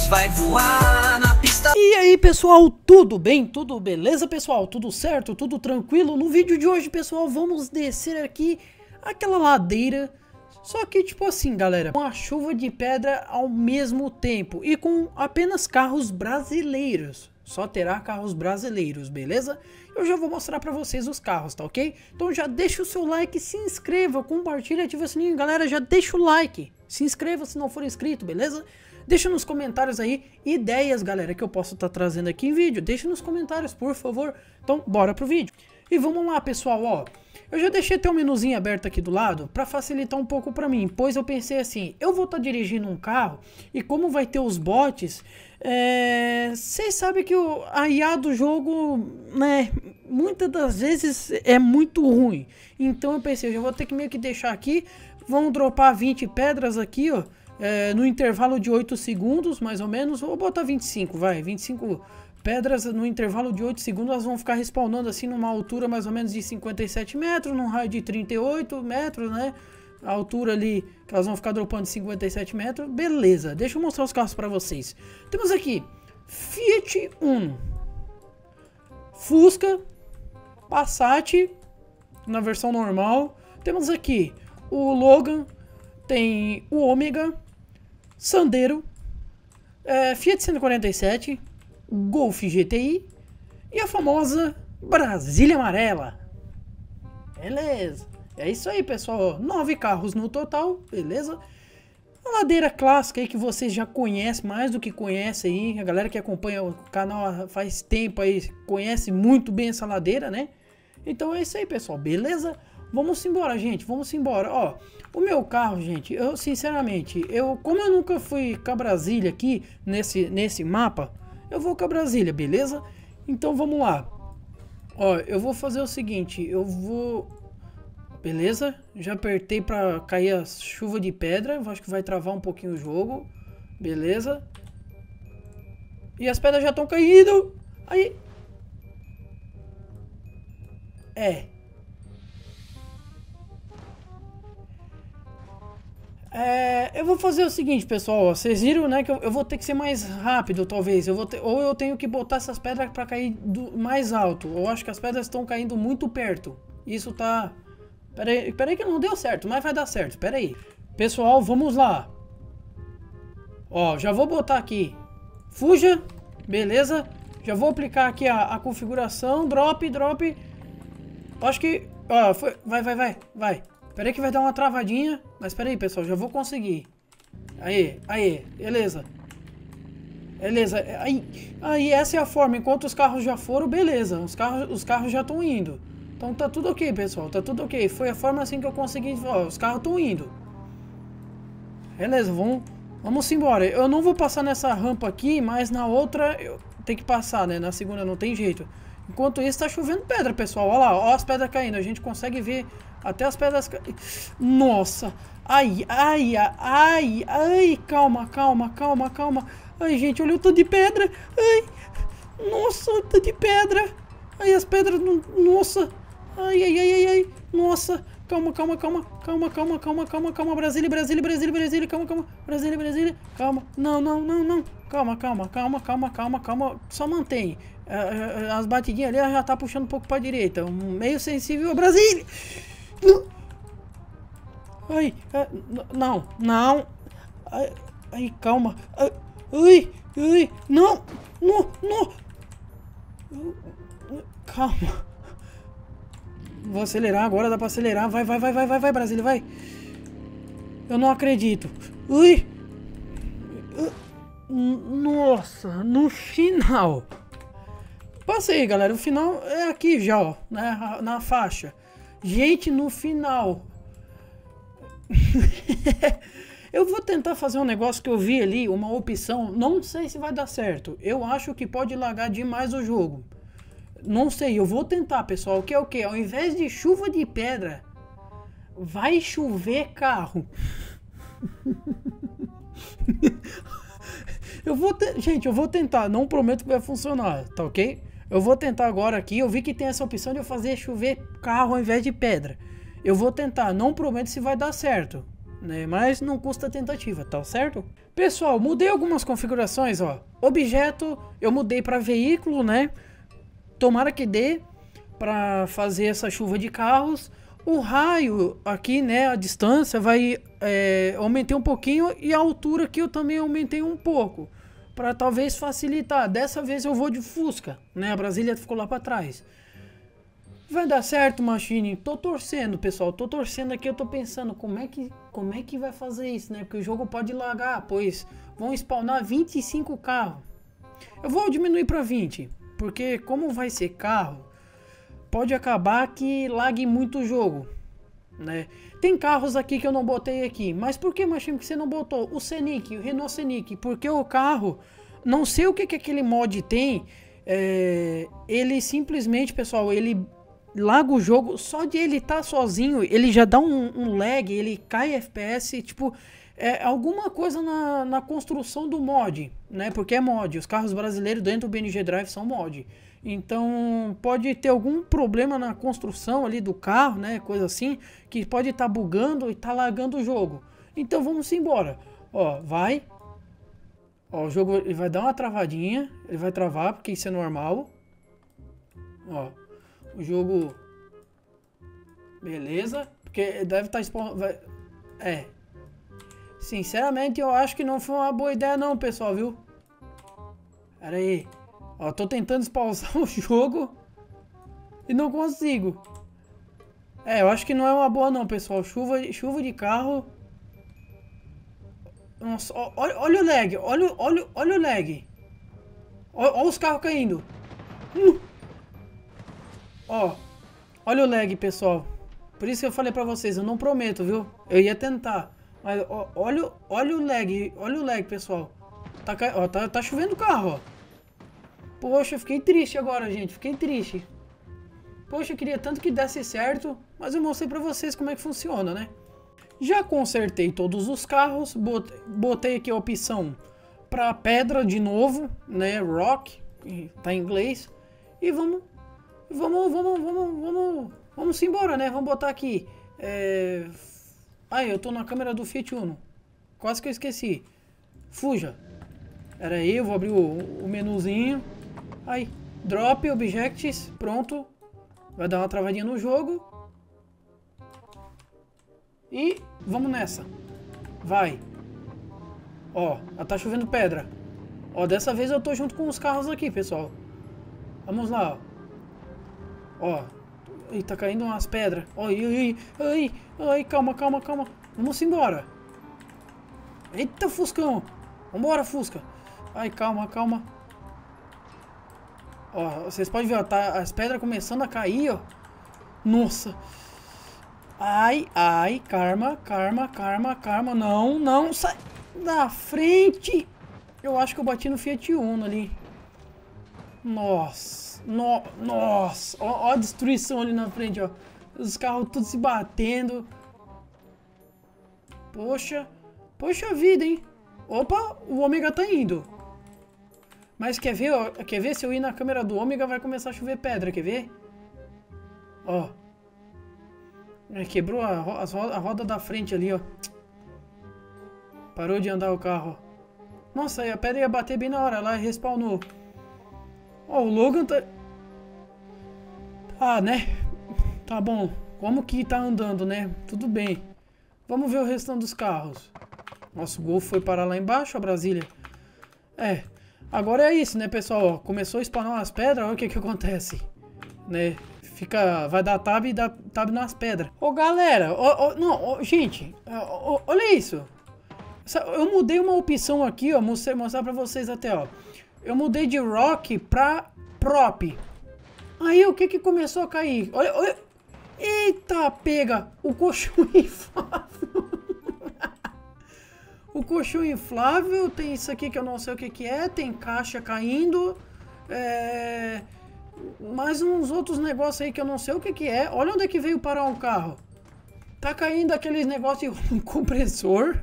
vai voar na pista. E aí pessoal, tudo bem? Tudo beleza pessoal? Tudo certo? Tudo tranquilo? No vídeo de hoje pessoal, vamos descer aqui aquela ladeira. Só que tipo assim galera, com a chuva de pedra ao mesmo tempo e com apenas carros brasileiros. Só terá carros brasileiros, beleza? Eu já vou mostrar pra vocês os carros, tá ok? Então já deixa o seu like, se inscreva, compartilha, ativa o sininho. Galera, já deixa o like, se inscreva se não for inscrito, beleza? Deixa nos comentários aí ideias, galera, que eu posso estar trazendo aqui em vídeo. Deixa nos comentários, por favor. Então, bora pro vídeo. E vamos lá, pessoal, ó. Eu já deixei até um menuzinho aberto aqui do lado para facilitar um pouco para mim, pois eu pensei assim, eu vou estar dirigindo um carro e como vai ter os bots, vocês sabem que a IA do jogo, né, muitas das vezes é muito ruim. Então eu pensei, eu já vou ter que meio que deixar aqui, vão dropar 20 pedras aqui, ó, no intervalo de 8 segundos, mais ou menos, vou botar 25, vai, 25 pedras no intervalo de 8 segundos, elas vão ficar respawnando assim numa altura mais ou menos de 57 metros, num raio de 38 metros, né? A altura ali que elas vão ficar dropando de 57 metros. Beleza, deixa eu mostrar os carros para vocês. Temos aqui Fiat Uno, Fusca, Passat na versão normal. Temos aqui o Logan, tem o Ômega, Sandero, Fiat 147, Golf GTI e a famosa Brasília Amarela. Beleza, é isso aí pessoal, 9 carros no total, beleza? A ladeira clássica aí que vocês já conhecem, mais do que conhece aí, a galera que acompanha o canal faz tempo aí, conhece muito bem essa ladeira, né? Então é isso aí pessoal, beleza? Vamos embora gente, vamos embora, ó. O meu carro, gente, eu sinceramente, como eu nunca fui com a Brasília aqui, nesse mapa, eu vou com a Brasília, beleza? Então vamos lá. Ó, eu vou fazer o seguinte, eu vou... Beleza? Já apertei pra cair a chuva de pedra, acho que vai travar um pouquinho o jogo. Beleza? E as pedras já estão caindo. Aí... eu vou fazer o seguinte, pessoal, ó, vocês viram, né, que eu vou ter que ser mais rápido, talvez, ou eu tenho que botar essas pedras para cair mais alto, eu acho que as pedras estão caindo muito perto, isso tá, pera aí que não deu certo, mas vai dar certo, pera aí. Pessoal, vamos lá, ó, já vou botar aqui, fuja, beleza, já vou aplicar aqui a configuração, drop, acho que, ó, vai. Pera aí que vai dar uma travadinha, mas pera aí pessoal, já vou conseguir. Aí, beleza. Beleza, aí essa é a forma, enquanto os carros já foram, beleza, os carros já estão indo. Então tá tudo ok pessoal, tá tudo ok, foi a forma assim que eu consegui, ó, os carros estão indo. Beleza, vamos embora, eu não vou passar nessa rampa aqui, mas na outra eu tenho que passar, né, na segunda não tem jeito. Enquanto isso tá chovendo pedra pessoal, olha lá, ó as pedras caindo, a gente consegue ver até as pedras Nossa, ai, calma. Ai, gente, olha o tanto de pedra. Ai, nossa, o tanto de pedra. Ai, as pedras, nossa. Ai, nossa. Calma, Brasília, calma, Brasília, calma. Não. Calma, só mantém. As batidinhas ali já tá puxando um pouco pra direita, meio sensível a Brasília. Ai, não. Ai, calma. Ai, não. Calma. Vou acelerar agora, dá pra acelerar. Vai, Brasília, vai. Eu não acredito. Ui. Nossa, no final. Passei, galera. O final é aqui já, ó, né, na faixa. Gente, no final. Eu vou tentar fazer um negócio que eu vi ali, uma opção. Não sei se vai dar certo. Eu acho que pode lagar demais o jogo. Não sei, eu vou tentar, pessoal. O que? Ao invés de chuva de pedra, vai chover carro. Gente, eu vou tentar. Não prometo que vai funcionar, tá ok? Eu vou tentar agora aqui. Eu vi que tem essa opção de eu fazer chover carro ao invés de pedra. Eu vou tentar. Não prometo se vai dar certo. né? Mas não custa tentativa, tá certo? Pessoal, mudei algumas configurações, ó. Objeto, eu mudei para veículo, né? Tomara que dê para fazer essa chuva de carros. O raio aqui, né? A distância vai aumentei um pouquinho e a altura aqui eu também aumentei um pouco para talvez facilitar. Dessa vez eu vou de Fusca, né? A Brasília ficou lá para trás. Vai dar certo, Machine? Tô torcendo, pessoal. Tô torcendo aqui, eu tô pensando como é que vai fazer isso, né? Porque o jogo pode lagar, pois vão spawnar 25 carros. Eu vou diminuir para 20, porque como vai ser carro, pode acabar que lague muito o jogo, né? Tem carros aqui que eu não botei aqui. Mas por que, Machine, que você não botou? O Scenic, o Renault Scenic. Porque o carro, não sei o que aquele mod tem. Ele simplesmente, pessoal, ele laga o jogo. Só de ele estar sozinho, ele já dá um lag, ele cai FPS. Tipo, alguma coisa na construção do mod, né? Porque é mod. Os carros brasileiros dentro do BNG Drive são mod. Então pode ter algum problema na construção ali do carro, né? Coisa assim, que pode estar bugando e tá lagando o jogo. Então vamos embora. Ó, vai. Ó, o jogo ele vai dar uma travadinha. Ele vai travar, porque isso é normal. Ó, o jogo... Beleza. Porque deve estar... Sinceramente, eu acho que não foi uma boa ideia não, pessoal, viu? Pera aí. Ó, tô tentando pausar o jogo e não consigo. Eu acho que não é uma boa não, pessoal. Chuva de carro. Nossa, olha o lag. Olha o lag. Olha os carros caindo. Ó, olha o lag, pessoal. Por isso que eu falei pra vocês, eu não prometo, viu? Eu ia tentar. Mas olha o lag. Olha o lag, pessoal. Tá chovendo carro, ó. Poxa, eu fiquei triste agora, gente. Fiquei triste. Poxa, eu queria tanto que desse certo. Mas eu mostrei pra vocês como é que funciona, né? Já consertei todos os carros. Botei aqui a opção pra pedra de novo, né? Rock. Tá em inglês. E vamos embora, né? Vamos botar aqui. Eu tô na câmera do Fiat Uno. Quase que eu esqueci. Fuja. Pera aí, eu vou abrir o menuzinho. Aí, drop objects, pronto. Vai dar uma travadinha no jogo. E vamos nessa. Vai. Ó, tá chovendo pedra. Ó, dessa vez eu tô junto com os carros aqui, pessoal. Vamos lá, ó. Ih, tá caindo umas pedras. Ai, calma. Vamos embora. Eita, Fuscão. Vambora, Fusca. Ai, calma. Ó, vocês podem ver, ó, tá as pedras começando a cair, ó. Nossa. Ai, karma. Não, sai da frente. Eu acho que eu bati no Fiat Uno ali. Nossa. Ó a destruição ali na frente, ó. Os carros tudo se batendo. Poxa vida, hein. Opa, o Ômega tá indo. Mas quer ver, ó, se eu ir na câmera do Ômega vai começar a chover pedra, quer ver? Ó. Quebrou a roda da frente ali, ó. Parou de andar o carro, ó. Nossa, a pedra ia bater bem na hora, lá respawnou. Ó, o Logan tá... Ah, né? Tá bom. Como que tá andando, né? Tudo bem. Vamos ver o restante dos carros. Nosso Golf foi parar lá embaixo, a Brasília. Agora é isso, né, pessoal? Ó, começou a spawnar umas pedras, olha o que acontece. Né? Vai dar tab e dá tab nas pedras. Ô, galera, gente, olha isso. Eu mudei uma opção aqui, ó, mostrar pra vocês até, ó. Eu mudei de Rock pra Prop. Aí o que começou a cair? Olha. Eita, pega o colchão inflável. O colchão inflável, tem isso aqui que eu não sei o que é, tem caixa caindo, mais uns outros negócios aí que eu não sei o que é. Olha onde é que veio parar um carro. Tá caindo aqueles negócios de compressor.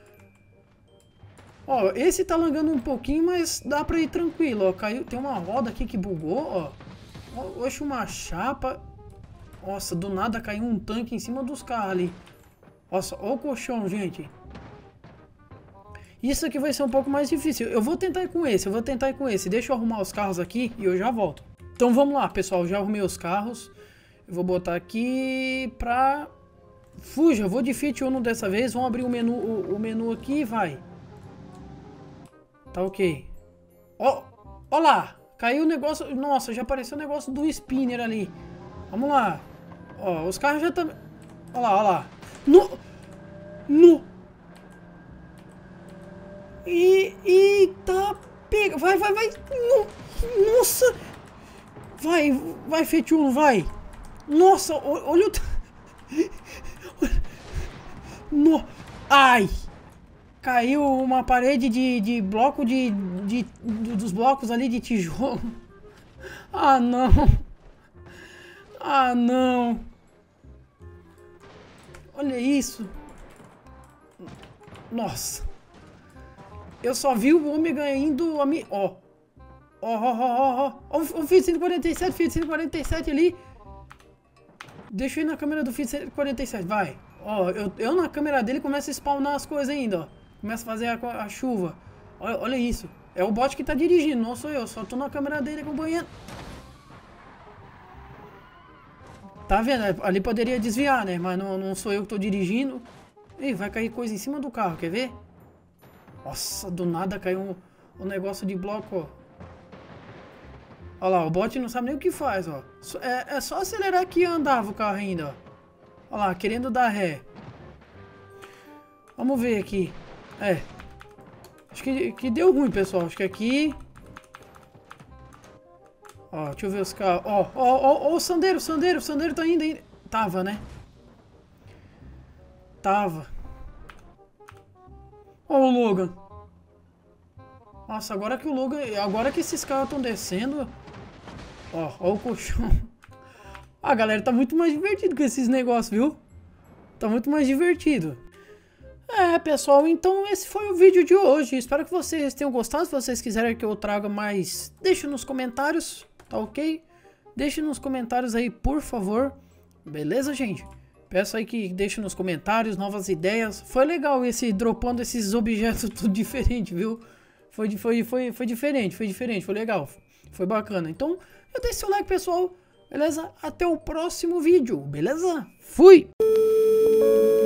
Ó, esse tá langando um pouquinho, mas dá pra ir tranquilo, ó. Caiu, tem uma roda aqui que bugou, ó. Oxe, uma chapa. Nossa, do nada caiu um tanque em cima dos carros ali. Nossa, olha o colchão, gente. Isso aqui vai ser um pouco mais difícil. Eu vou tentar ir com esse, Deixa eu arrumar os carros aqui e eu já volto. Então vamos lá, pessoal. Já arrumei os carros. Eu vou botar aqui pra... Fuja, vou de Fit Uno dessa vez. Vamos abrir o menu aqui e vai. Tá ok. Ó lá. Caiu o negócio... Nossa, já apareceu o negócio do spinner ali. Vamos lá. Ó, os carros já estão... Ó lá. No... Eita, pega, vai, nossa, vai, Fiat Uno, vai, nossa, olha o, no, ai, caiu uma parede de bloco dos blocos ali de tijolo, ah não, olha isso, nossa. Eu só vi o Ômega indo a mim. Ó o Fiat 147 ali. Deixa eu ir na câmera do Fiat 147, vai. Ó, eu na câmera dele começo a spawnar as coisas ainda, ó. Começa a fazer a chuva. Olha isso. É o bot que tá dirigindo, não sou eu. Só tô na câmera dele acompanhando. Tá vendo? Ali poderia desviar, né? Mas não sou eu que tô dirigindo. Ih, vai cair coisa em cima do carro, quer ver? Nossa, do nada caiu um negócio de bloco, ó. Olha lá, o bot não sabe nem o que faz, ó. É só acelerar que andava o carro ainda, ó. Olha lá, querendo dar ré. Vamos ver aqui. Acho que deu ruim, pessoal. Acho que aqui... Ó, deixa eu ver os carros. Ó, o Sandero tá indo ainda. Tava, né? Tava. Ó o Logan. Nossa, agora que esses carros estão descendo. Ó o colchão. Ah, galera, tá muito mais divertido com esses negócios, viu? Tá muito mais divertido. Pessoal, então esse foi o vídeo de hoje. Espero que vocês tenham gostado. Se vocês quiserem que eu traga mais, deixe nos comentários, tá ok? Deixe nos comentários aí, por favor. Beleza, gente? Peço aí que deixe nos comentários novas ideias. Foi legal esse dropando esses objetos tudo diferente, viu? Foi diferente, foi legal. Foi bacana. Então, eu deixo seu like, pessoal. Beleza? Até o próximo vídeo, beleza? Fui!